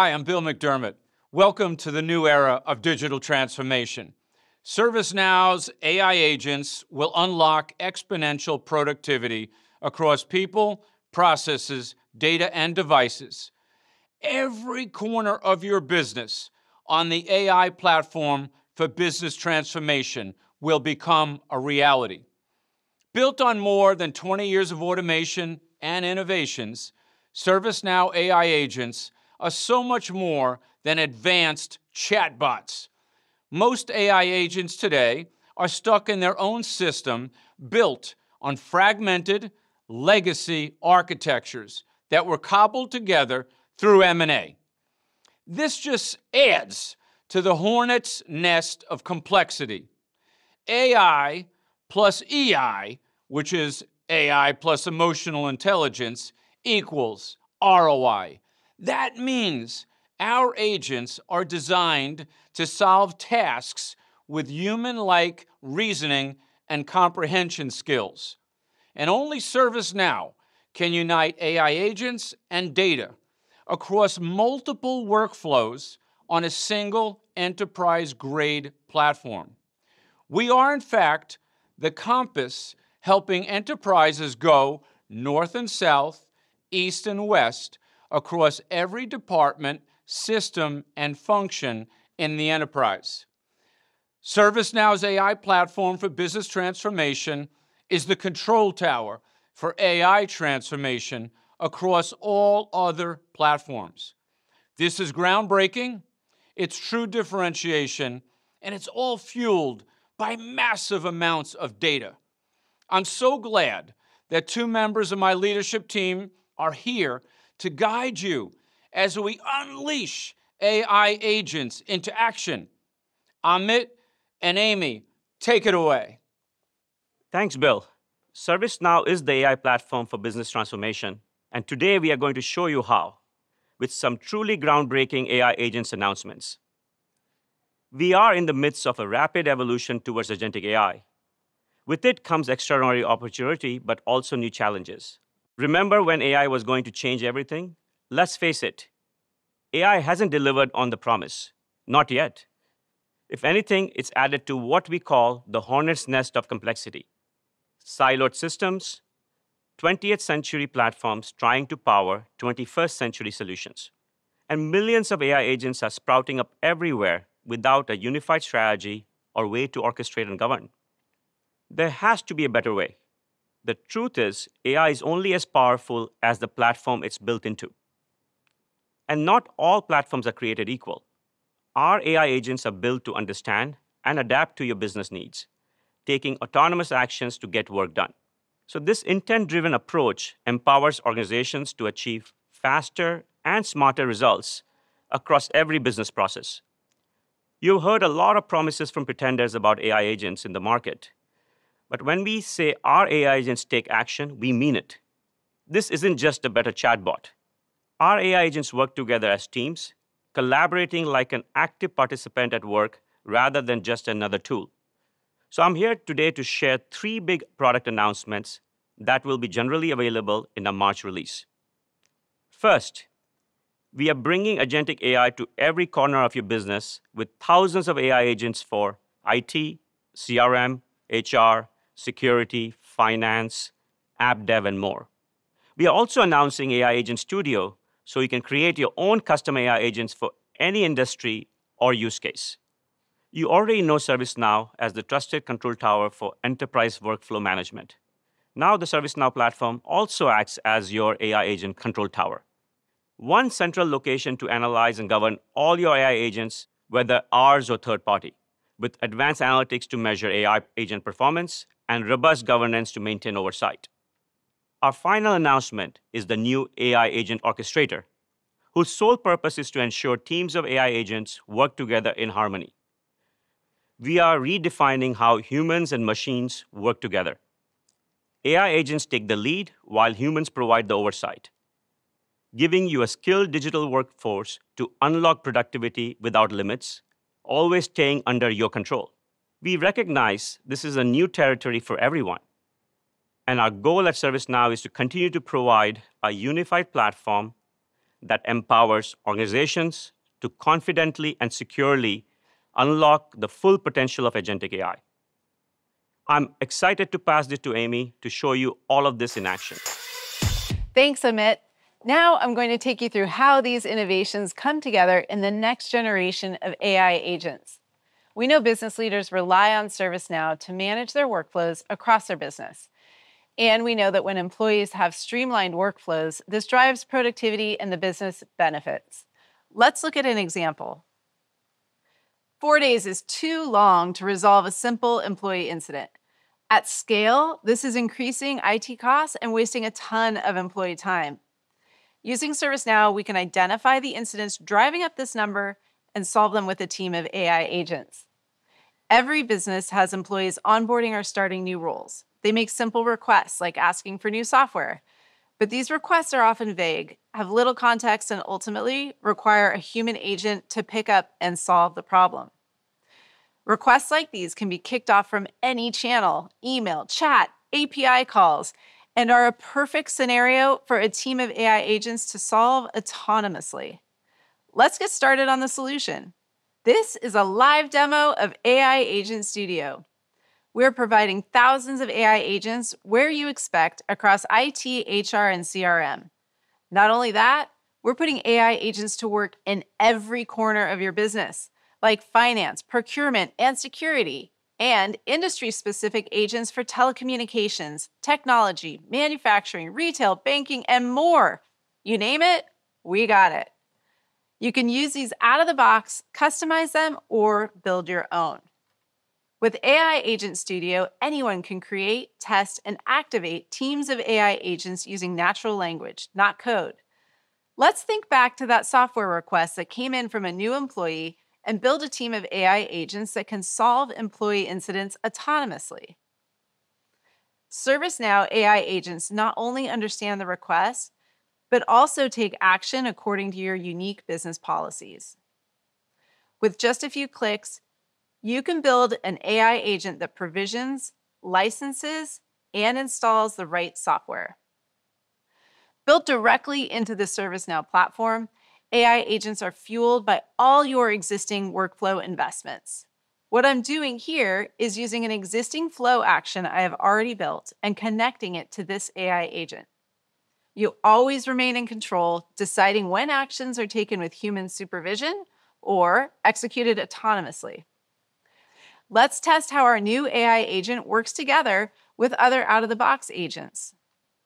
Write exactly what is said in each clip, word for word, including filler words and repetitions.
Hi, I'm Bill McDermott. Welcome to the new era of digital transformation. ServiceNow's A I agents will unlock exponential productivity across people, processes, data, and devices. Every corner of your business on the A I platform for business transformation will become a reality. Built on more than twenty years of automation and innovations, ServiceNow A I agents are so much more than advanced chatbots. Most A I agents today are stuck in their own system built on fragmented legacy architectures that were cobbled together through M and A. This just adds to the hornet's nest of complexity. A I plus E I, which is A I plus emotional intelligence, equals R O I. That means our agents are designed to solve tasks with human-like reasoning and comprehension skills. And only ServiceNow can unite A I agents and data across multiple workflows on a single enterprise-grade platform. We are, in fact, the compass helping enterprises go north and south, east and west, across every department, system, and function in the enterprise. ServiceNow's A I platform for business transformation is the control tower for A I transformation across all other platforms. This is groundbreaking, it's true differentiation, and it's all fueled by massive amounts of data. I'm so glad that two members of my leadership team are here to guide you as we unleash A I agents into action. Amit and Amy, take it away. Thanks, Bill. ServiceNow is the A I platform for business transformation, and today we are going to show you how, with some truly groundbreaking A I agents announcements. We are in the midst of a rapid evolution towards agentic A I. With it comes extraordinary opportunity, but also new challenges. Remember when A I was going to change everything? Let's face it, A I hasn't delivered on the promise. Not yet. If anything, it's added to what we call the hornet's nest of complexity. Siloed systems, twentieth century platforms trying to power twenty-first century solutions. And millions of A I agents are sprouting up everywhere without a unified strategy or way to orchestrate and govern. There has to be a better way. The truth is, A I is only as powerful as the platform it's built into. And not all platforms are created equal. Our A I agents are built to understand and adapt to your business needs, taking autonomous actions to get work done. So this intent-driven approach empowers organizations to achieve faster and smarter results across every business process. You've heard a lot of promises from pretenders about A I agents in the market. But when we say our A I agents take action, we mean it. This isn't just a better chatbot. Our A I agents work together as teams, collaborating like an active participant at work rather than just another tool. So I'm here today to share three big product announcements that will be generally available in a March release. First, we are bringing agentic A I to every corner of your business with thousands of A I agents for I T, C R M, H R, security, finance, app dev, and more. We are also announcing A I Agent Studio, so you can create your own custom A I agents for any industry or use case. You already know ServiceNow as the trusted control tower for enterprise workflow management. Now the ServiceNow platform also acts as your A I agent control tower. One central location to analyze and govern all your A I agents, whether ours or third-party, with advanced analytics to measure A I agent performance and robust governance to maintain oversight. Our final announcement is the new A I Agent Orchestrator, whose sole purpose is to ensure teams of A I agents work together in harmony. We are redefining how humans and machines work together. A I agents take the lead while humans provide the oversight, giving you a skilled digital workforce to unlock productivity without limits, always staying under your control. We recognize this is a new territory for everyone. And our goal at ServiceNow is to continue to provide a unified platform that empowers organizations to confidently and securely unlock the full potential of agentic A I. I'm excited to pass this to Amy to show you all of this in action. Thanks, Amit. Now I'm going to take you through how these innovations come together in the next generation of A I agents. We know business leaders rely on ServiceNow to manage their workflows across their business. And we know that when employees have streamlined workflows, this drives productivity and the business benefits. Let's look at an example. Four days is too long to resolve a simple employee incident. At scale, this is increasing I T costs and wasting a ton of employee time. Using ServiceNow, we can identify the incidents driving up this number and solve them with a team of A I agents. Every business has employees onboarding or starting new roles. They make simple requests like asking for new software. But these requests are often vague, have little context, and ultimately require a human agent to pick up and solve the problem. Requests like these can be kicked off from any channel, email, chat, A P I calls, and are a perfect scenario for a team of A I agents to solve autonomously. Let's get started on the solution. This is a live demo of A I Agent Studio. We're providing thousands of A I agents where you expect across I T, H R, and C R M. Not only that, we're putting A I agents to work in every corner of your business, like finance, procurement, and security, and industry-specific agents for telecommunications, technology, manufacturing, retail, banking, and more. You name it, we got it. You can use these out of the box, customize them, or build your own. With A I Agent Studio, anyone can create, test, and activate teams of A I agents using natural language, not code. Let's think back to that software request that came in from a new employee and build a team of A I agents that can solve employee incidents autonomously. ServiceNow A I agents not only understand the request, but also take action according to your unique business policies. With just a few clicks, you can build an A I agent that provisions, licenses, and installs the right software. Built directly into the ServiceNow platform, A I agents are fueled by all your existing workflow investments. What I'm doing here is using an existing flow action I have already built and connecting it to this A I agent. You always remain in control, deciding when actions are taken with human supervision or executed autonomously. Let's test how our new A I agent works together with other out-of-the-box agents.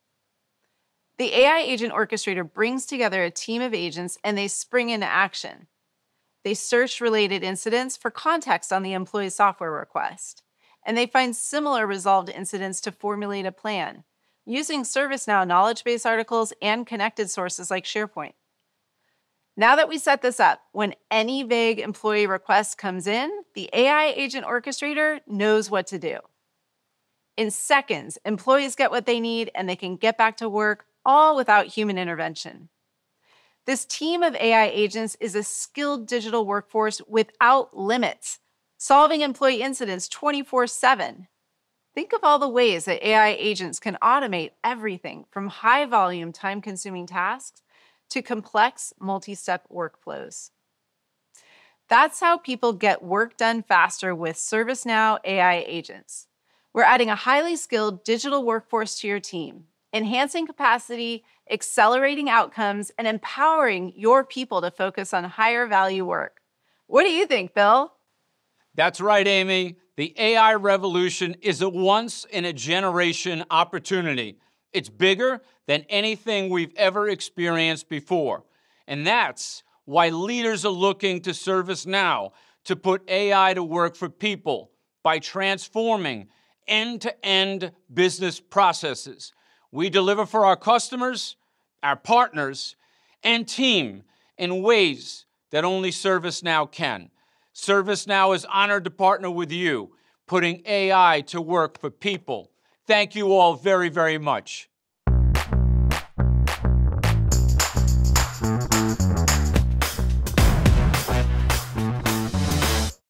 The A I Agent Orchestrator brings together a team of agents and they spring into action. They search related incidents for context on the employee software request, and they find similar resolved incidents to formulate a plan, using ServiceNow knowledge base articles and connected sources like SharePoint. Now that we set this up, when any vague employee request comes in, the A I Agent Orchestrator knows what to do. In seconds, employees get what they need and they can get back to work, all without human intervention. This team of A I agents is a skilled digital workforce without limits, solving employee incidents twenty-four seven. Think of all the ways that A I agents can automate everything from high-volume, time-consuming tasks to complex multi-step workflows. That's how people get work done faster with ServiceNow A I agents. We're adding a highly skilled digital workforce to your team, enhancing capacity, accelerating outcomes, and empowering your people to focus on higher value work. What do you think, Bill? That's right, Amy. The A I revolution is a once-in-a-generation opportunity. It's bigger than anything we've ever experienced before. And that's why leaders are looking to ServiceNow to put A I to work for people by transforming end-to-end business processes. We deliver for our customers, our partners, and team in ways that only ServiceNow can. ServiceNow is honored to partner with you, putting A I to work for people. Thank you all very, very much.